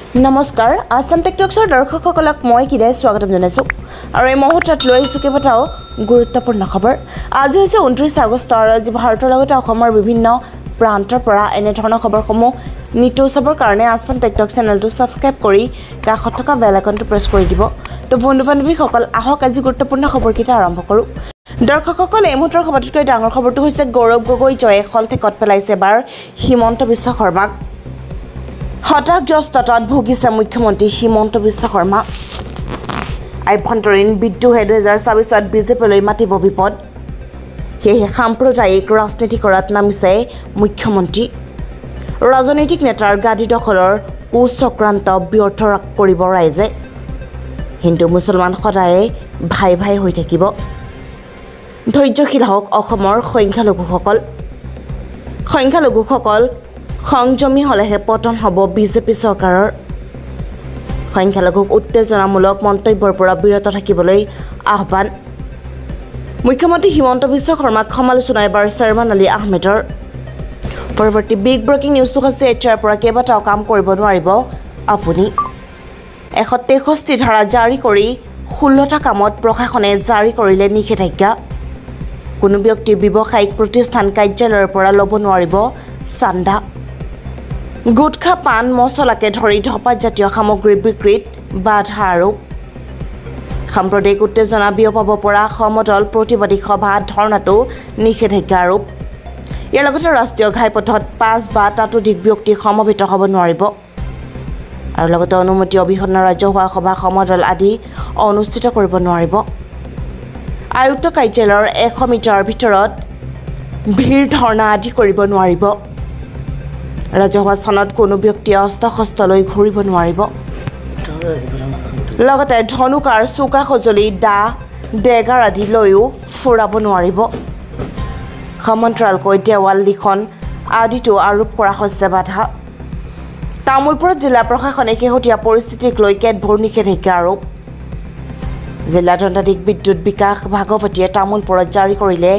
নমস্কাৰ আসাম টেকটক্সৰ দৰ্শকসকলক মই কিদাই স্বাগতম জনাইছো আৰু এই মুহূৰ্তত লৈ আহিছো কেইবাটাও গুৰুত্বপূৰ্ণ খবৰ আজি হৈছে 29 আগষ্ট আৰু আজি ভাৰতৰ লগতে অসমৰ বিভিন্ন প্ৰান্তৰ পৰা এনে ধৰণৰ খবৰসমূহ নিতৌ চাবৰ কাৰণে আসাম টেকটক্স চেনেলটো সাবস্ক্ৰাইব কৰি কাষত থকা বেল আইকনটো প্ৰেছ কৰি দিব তো বন্ধু-বান্ধৱীসকল আহক আজি গুৰুত্বপূৰ্ণ খবৰকেইটা আৰম্ভ কৰো দৰ্শকসকল এই মুহূৰ্তৰ খবৰটোকৈ ডাঙৰ খবৰটো হৈছে গৌৰৱ গগৈ জয়ে খলঠেকত পেলাইছে বাৰ হিমন্ত বিশ্ব শৰ্মাক হতাশগ্ৰস্ততাত ভুগিছে মুখ্যমন্ত্ৰী হিমন্ত বিশ্ব শৰ্মা আভ্যন্তৰীণ বিদ্ৰোহে 2024ত বিজেপিলৈ মাতিব বিপদ সেয়ে সাম্প্ৰদায়িক ৰাজনীতি কৰাত নামিছে মুখ্যমন্ত্ৰী ৰাজনৈতিক নেতাৰ গাদী দখলৰ কুচক্ৰান্ত ব্যৰ্থ কৰিব ৰাইজে হিন্দু মুছলমান সদায়ে ভাই ভাই হৈ থাকিব ধৈৰ্যশীল হওক অসমৰ সংখ্যালঘুসকল সংযমী হলেহে পতন হ'ব বিজেপি চৰকাৰৰ সংখ্যালঘুক উত্তেজনামূলক মন্তব্যৰ পৰা বিৰত থাকিবলৈ আহ্বান মুখ্যমন্ত্ৰী হিমন্ত বিশ্ব শৰ্মাক সমালোচনা এবাৰ শৰ্মান আলী আহমেদৰ পৰৱৰ্তী বিগ ব্ৰেকিং নিউজটো হৈছে এতিয়াৰ পৰা কেইবাটাও কাম কৰিব নোৱাৰিব আপুনি 163 ধাৰা জাৰি কৰি 16টা কামত প্ৰশাসনে জাৰি কৰিলে নিষেধাজ্ঞা কোনো ব্যক্তি ব্যৱসায়িক প্ৰতিষ্ঠান কাৰ্যালয়ৰ পৰা ল'ব নোৱাৰিব চান্দা গুটখা পান মছলাকে ধৰি ধপাতজাতীয় সামগ্ৰী বিক্ৰীত বাধা আৰোপ সাম্প্ৰদায়িক উত্তেজনা বিয়পাব পৰা সমদল প্ৰতিবাদী সভা ধৰ্ণাটো নিষেধাজ্ঞা আৰোপ ইয়াৰ লগতে ৰাষ্ট্ৰীয় ঘাইপথত 5 বা ততোধিক ব্যক্তি সমবেত হ'ব নোৱাৰিব আৰু লগতে অনুমতি অবিহনে ৰাজহুৱা সভা সমদল আদি অনুষ্ঠিত কৰিব নোৱাৰিব আয়ুক্ত কাৰ্যালয়ৰ 100 মিটাৰৰ ভিতৰত ভিৰ ধৰ্ণা আদি কৰিব নোৱাৰিব ৰাজহুৱা স্থানত কোনো ব্যক্তি অস্ত্ৰ-শস্ত্ৰ লৈ ঘূৰিব নোৱাৰিব লগতে ধনুকাৰ চোকা সঁজুলি দা ডেগাৰ আদি লৈও ফুৰাব নোৱাৰিব সমান্তৰালকৈ দেৱাল লিখন আদিতো আৰোপ কৰা হৈছে বাধা তামুলপুৰত জিলা প্ৰশাসনে শেহতীয়া পৰিস্থিতিক লৈ কেতবোৰ নিষেধাজ্ঞা আৰোপ জিলা দণ্ডাধীশ বিদ্যুৎ বিকাশ ভাগৱতীয়ে তামুলপুৰত জাৰি কৰিলে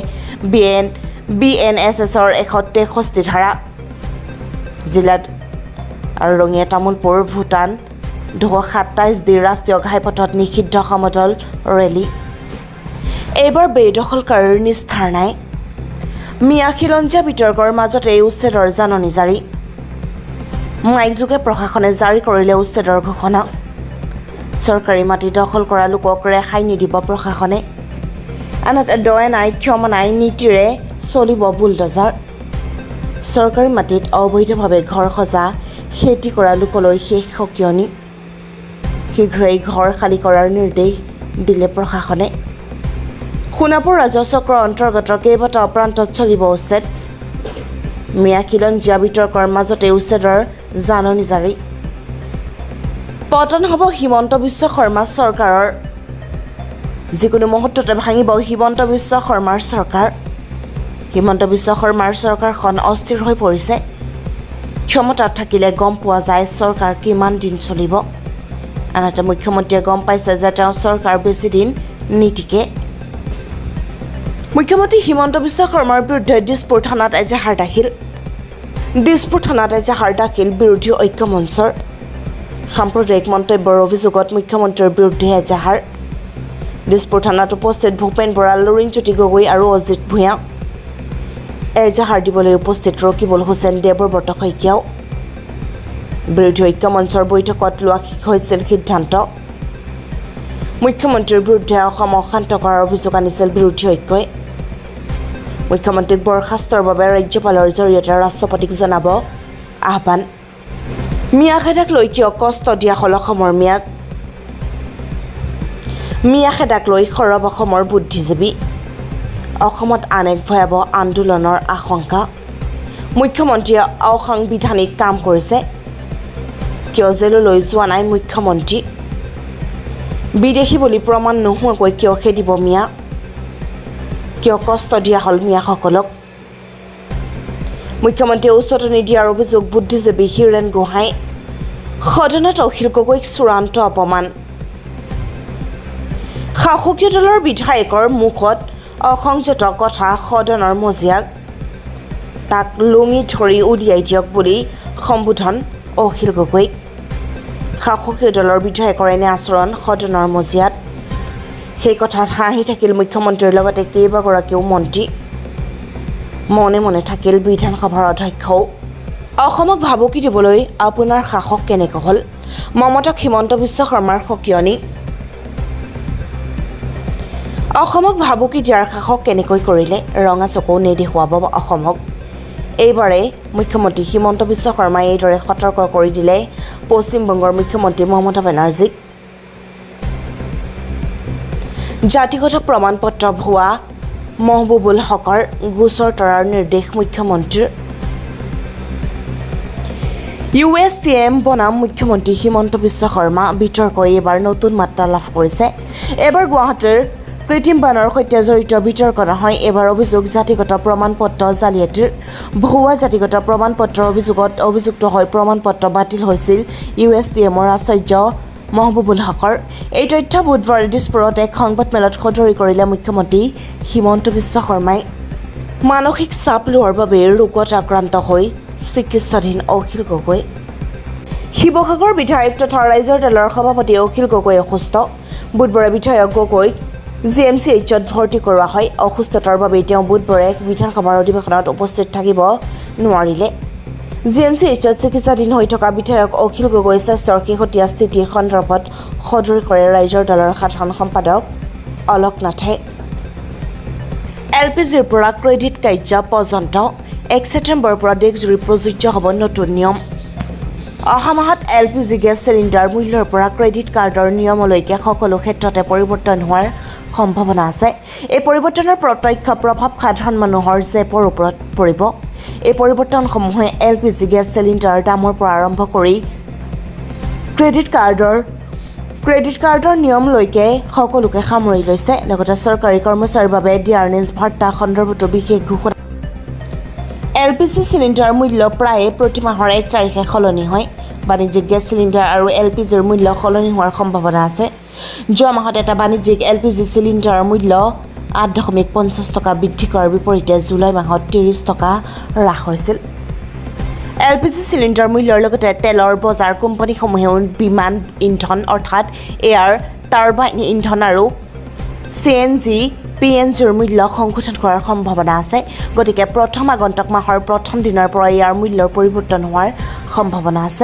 BNSSৰ 163 ধাৰা জিলাত আৰু ৰঙিয়া তামুলপুৰ ভূটান 227 দি ৰাষ্ট্ৰীয় ঘাইপথত নিষিদ্ধ সমদল ৰেলী এইবাৰ বেদখলকাৰীৰ নিস্তাৰ নাই মিয়া খিলঞ্জীয়া বিতৰ্কৰ মাজতে এই উচ্ছেদৰ জাননী জাৰি মাইকযোগে প্ৰশাসনে জাৰি কৰিলে উচ্ছেদৰ ঘোষণা চৰকাৰী মাটি দখল কৰা লোকক ৰেহাই নিদিব প্ৰশাসনে আনহাতে দয়া নাই ক্ষমা নাই নীতিৰে চলিব বুলডজাৰ চৰকাৰী মাটিত অবৈধভাৱে ঘৰ সজা খেতি কৰা লোকলৈ শেষ সকিয়নি শীঘ্ৰেই ঘৰ খালী কৰাৰ নিৰ্দেশ দিলে প্ৰশাসনে সোণাপুৰ ৰাজচক্ৰৰ অন্তৰ্গত কেইবাটাও প্ৰান্তত চলিব উচ্ছেদ মিয়া খিলঞ্জীয়া বিতৰ্কৰ মাজতে উচ্ছেদৰ জাননী জাৰি পতন হ'ব হিমন্ত বিশ্ব শৰ্মা চৰকাৰৰ যিকোনো মুহূৰ্ততে ভাঙিব হিমন্ত বিশ্ব শৰ্মাৰ চৰকাৰ হিমন্ত বিশ্ব শৰ্মাৰ চৰকাৰখন অস্থিৰ হৈ পৰিছে ক্ষমতাত থাকিলে গম পোৱা যায় চৰকাৰ কিমান দিন চলিব আনহাতে মুখ্যমন্ত্ৰীয়ে গম পাইছে যে তেওঁ চৰকাৰ বেছি দিন নীতিকে মুখ্যমন্ত্ৰী হিমন্ত বিশ্ব শৰ্মাৰ বিৰুদ্ধে দিছপুৰ থানাত এজাহাৰ দাখিল বিৰোধী ঐক্য মঞ্চৰ সাম্প্ৰদায়িক মন্তব্যৰ অভিযোগত মুখ্যমন্ত্ৰীৰ বিৰুদ্ধে এজাহাৰ দিছপুৰ থানাত উপস্থিত ভূপেন বৰা লৰিণজ্যোতি গগৈ আৰু অজিত ভূঞা এজাহাৰ দিবলৈ উপস্থিত ৰকিবুল হুছেইন দেৱব্ৰত শইকীয়াও বিৰোধী ঐক্য মঞ্চৰ বৈঠকত লোৱা হৈছিল সিদ্ধান্ত মুখ্যমন্ত্ৰীৰ বিৰুদ্ধে অসম অশান্ত কৰাৰ অভিযোগ আনিছিল বিৰোধী ঐক্যই মুখ্যমন্ত্ৰীক বৰখাস্তৰ বাবে ৰাজ্যপালৰ জৰিয়তে ৰাষ্ট্ৰপতিক জনাব আহ্বান মিয়া খেদাক লৈ কিয় কষ্ট দিয়া হ'ল অসমৰ মিয়া খেদাক লৈ সৰব অসমৰ বুদ্ধিজীৱী অসমত আন এক ভয়াৱহ আন্দোলনৰ আশংকা মুখ্যমন্ত্ৰীয়ে অসাংবিধানিক কাম কৰিছে কিয় জেললৈ যোৱা নাই মুখ্যমন্ত্ৰী বিদেশী বুলি প্ৰমাণ নোহোৱাকৈ কিয় খেদিব মিয়া কিয় কষ্ট দিয়া হ'ল মিয়াসকলক মুখ্যমন্ত্ৰীয়ে উচতনি দিয়াৰ অভিযোগ বুদ্ধিজীৱী হিৰেণ গোহাঁই সদনত অখিল গগৈক চূড়ান্ত অপমান শাসকীয় দলৰ বিধায়কৰ মুখত অসংযত কথা সদনৰ মজিয়াক তাক লুঙি ধৰি উলিয়াই দিয়ক বুলি সম্বোধন অখিল গগৈক শাসকীয় দলৰ বিধায়কৰ এনে আচৰণ সদনৰ মজিয়াত সেই কথাত হাঁহি থাকিল মুখ্যমন্ত্ৰীৰ লগতে কেইবাগৰাকীও মন্ত্ৰী মনে মনে থাকিল বিধানসভাৰ অধ্যক্ষও অসমক ভাবুকি দিবলৈ আপোনাৰ শাসক কেনেকৈ হ'ল মমতাক হিমন্ত বিশ্ব শৰ্মাৰ সকিয়নি অসমক ভাবুকি দিয়াৰ শাসক কেনেকৈ কৰিলে ৰঙা চকু নেদেখুৱাব অসমক এইবাৰে মুখ্যমন্ত্ৰী হিমন্ত বিশ্ব শৰ্মাই এইদৰে সতৰ্ক কৰি দিলে পশ্চিমবংগৰ মুখ্যমন্ত্ৰী মমতা বেনাৰ্জীক জাতিগত প্ৰমাণপত্ৰ ভুৱা মহবুবুল হকৰ গোচৰ তৰাৰ নিৰ্দেশ মুখ্যমন্ত্ৰীৰ USTM বনাম মুখ্যমন্ত্ৰী হিমন্ত বিশ্ব শৰ্মা বিতৰ্কই এবাৰ নতুন মাত্ৰা লাভ কৰিছে এবাৰ গুৱাহাটীৰ কৃত্ৰিম বানৰ সৈতে জড়িত বিতৰ্ক নহয় এবাৰ অভিযোগ জাতিগত প্ৰমাণপত্ৰ জালিয়াতিৰ ভুৱা জাতিগত প্ৰমাণপত্ৰৰ অভিযোগত অভিযুক্ত হৈ প্ৰমাণপত্ৰ বাতিল হৈছিল USTMৰ আচাৰ্য মহবুবুল হকৰ এই তথ্য বুধবাৰে দিছপুৰত এক সংবাদমেলত সদৰি কৰিলে মুখ্যমন্ত্ৰী হিমন্ত বিশ্ব শৰ্মাই মানসিক চাপ লোৱাৰ বাবে ৰোগত আক্ৰান্ত হৈ চিকিৎসাধীন অখিল গগৈ শিৱসাগৰ বিধায়ক তথা ৰাইজৰ দলৰ সভাপতি অখিল গগৈ অসুস্থ বুধবাৰে বিধায়ক গগৈক GMCHত ভৰ্তি কৰোৱা হয় অসুস্থতাৰ বাবে তেওঁ বুধবাৰে বিধানসভাৰ অধিৱেশনত উপস্থিত থাকিব নোৱাৰিলে GMCHত চিকিৎসাধীন হৈ থকা বিধায়ক অখিল গগৈ স্বাস্থ্যৰ শেহতীয়া স্থিতিৰ সন্দৰ্ভত সদৰি কৰে ৰাইজৰ দলৰ সাধাৰণ সম্পাদক অলোক নাথে LPGৰ পৰা ক্ৰেডিট কাৰ্য পৰ্যন্ত 1 ছেপ্টেম্বৰৰ পৰা দেশজুৰি প্ৰযোজ্য হ'ব নতুন নিয়ম অহা মাহত LPG গেছ চিলিণ্ডাৰ মূল্যৰ পৰা ক্ৰেডিট কাৰ্ডৰ নিয়মলৈকে সকলো ক্ষেত্ৰতে পৰিৱৰ্তন হোৱাৰ সম্ভাৱনা আছে এই পৰিৱৰ্তনৰ প্ৰত্যক্ষ প্ৰভাৱ সাধাৰণ মানুহৰ জেপৰ ওপৰত পৰিব এই পৰিৱৰ্তনসমূহে LPG গেছ চিলিণ্ডাৰৰ দামৰ পৰা আৰম্ভ কৰি ক্ৰেডিট কাৰ্ডৰ নিয়মলৈকে সকলোকে সামৰি লৈছে লগতে চৰকাৰী কৰ্মচাৰীৰ বাবে ডিয়াৰনেছ ভাৰ্তা সন্দৰ্ভতো বিশেষ ঘোষণা LPG চিলিণ্ডাৰ মূল্য প্ৰায়ে প্ৰতি মাহৰ 1 তাৰিখে সলনি হয় বাণিজ্যিক গেছ চিলিণ্ডাৰ আৰু LPGৰ মূল্য সলনি হোৱাৰ সম্ভাৱনা আছে যোৱা মাহত এটা বাণিজ্যিক LPG চিলিণ্ডাৰৰ মূল্য 8.50 টকা বৃদ্ধি কৰাৰ বিপৰীতে জুলাই মাহত 30 টকা হ্ৰাস হৈছিল LPG চিলিণ্ডাৰ মূল্যৰ লগতে তেলৰ বজাৰ কোম্পানীসমূহেও বিমান ইন্ধন অৰ্থাৎ এয়াৰ টাৰ্বাইন ইন্ধন আৰু CNG PNGৰ মূল্য সংশোধন কৰাৰ সম্ভাৱনা আছে গতিকে প্ৰথম আগন্তুক মাহৰ প্ৰথম দিনৰ পৰা ইয়াৰ মূল্যৰ পৰিৱৰ্তন হোৱাৰ সম্ভাৱনা আছে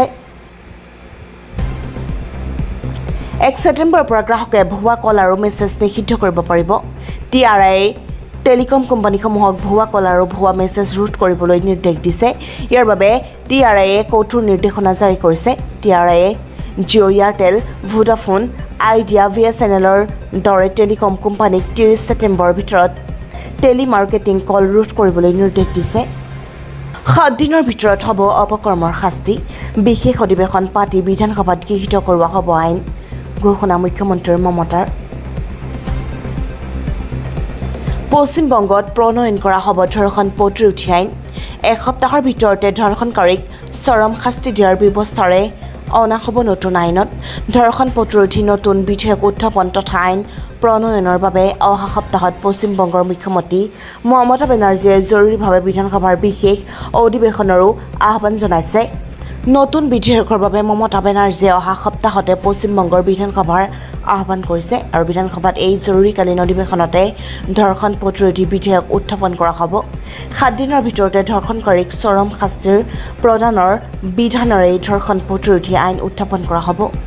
1 ছেপ্টেম্বৰৰ পৰা গ্ৰাহকে ভুৱা কল আৰু মেছেজ নিষিদ্ধ কৰিব পাৰিব TRI টেলিকম কোম্পানীসমূহক ভুৱা কল আৰু ভুৱা মেছেজ ৰোধ কৰিবলৈ নিৰ্দেশ দিছে ইয়াৰ বাবে TRI কঠোৰ নিৰ্দেশনা জাৰি কৰিছে TRI Jio' Airtel Vodafone Idea VSNLৰ দৰে টেলিকম কোম্পানীক 30 ছেপ্টেম্বৰৰ ভিতৰত টেলিমাৰ্কেটিং কল ৰোধ কৰিবলৈ নিৰ্দেশ দিছে 7 দিনৰ ভিতৰত হ'ব অপকৰ্মৰ শাস্তি বিশেষ অধিৱেশন পাতি বিধানসভাত গৃহীত কৰোৱা হ'ব আইন ঘোষণা মুখ্যমন্ত্ৰীৰ মমতাৰ পশ্চিমবংগত প্ৰণয়ন কৰা হ'ব ধৰ্ষণ প্ৰতিৰোধী আইন এসপ্তাহৰ ভিতৰতে ধৰ্ষণকাৰীক চৰম শাস্তি দিয়াৰ ব্যৱস্থাৰে অনা হ'ব নতুন আইনত ধৰ্ষণ প্ৰতিৰোধী নতুন বিধেয়ক উত্থাপন তথা আইন প্ৰণয়নৰ বাবে অহা সপ্তাহত পশ্চিমবংগৰ মুখ্যমন্ত্ৰী মমতা বেনাৰ্জীয়ে জৰুৰীভাৱে বিধানসভাৰ বিশেষ অধিৱেশনৰো আহ্বান জনাইছে নতুন বিধেয়কৰ বাবে মমতা বেনাৰ্জীয়ে অহা সপ্তাহতে পশ্চিমবংগৰ বিধানসভাৰ আহ্বান কৰিছে আৰু বিধানসভাত এই জৰুৰীকালীন অধিৱেশনতে ধৰ্ষণ প্ৰতিৰোধী বিধেয়ক উত্থাপন কৰা হ'ব 7 দিনৰ ভিতৰতে ধৰ্ষণকাৰীক চৰম শাস্তিৰ প্ৰদানৰ বিধানেৰে ধৰ্ষণ প্ৰতিৰোধী আইন উত্থাপন কৰা হ'ব